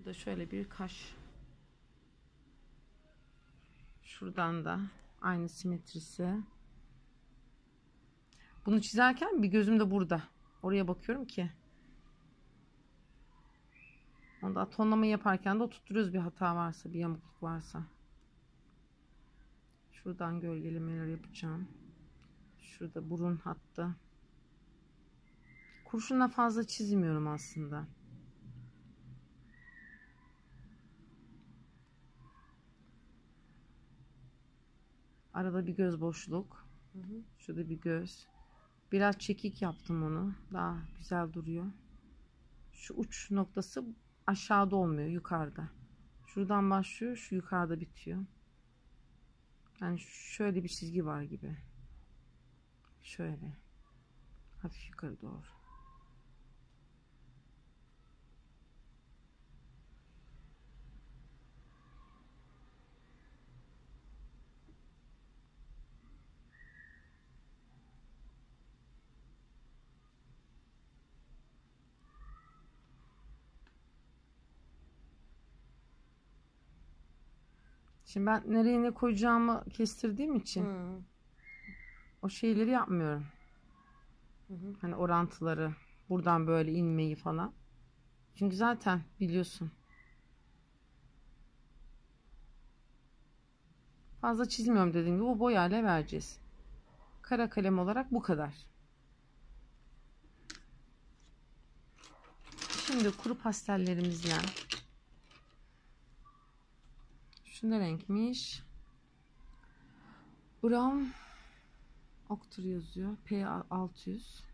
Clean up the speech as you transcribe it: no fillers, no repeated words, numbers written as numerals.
Burada şöyle bir kaş. Şuradan da aynı simetrisi. Bunu çizerken bir gözüm de burada. Oraya bakıyorum ki. Onda tonlamayı yaparken de oturtuyoruz bir hata varsa, bir yamukluk varsa. Şuradan gölgelemeler yapacağım. Şurada burun hattı. Kurşunla fazla çizmiyorum aslında. Arada bir göz boşluk. Şurada bir göz. Biraz çekik yaptım onu. Daha güzel duruyor. Şu uç noktası aşağıda olmuyor, yukarıda. Şuradan başlıyor, şu yukarıda bitiyor. Yani şöyle bir çizgi var gibi. Şöyle. Hafif yukarı doğru. Şimdi ben nereye ne koyacağımı kestirdiğim için o şeyleri yapmıyorum. Hani orantıları, buradan böyle inmeyi falan. Çünkü zaten biliyorsun. Fazla çizmiyorum dediğim gibi, o boyayla vereceğiz. Kara kalem olarak bu kadar. Şimdi kuru pastellerimizle. Şu ne renkmiş? Brown Octur yazıyor. P600.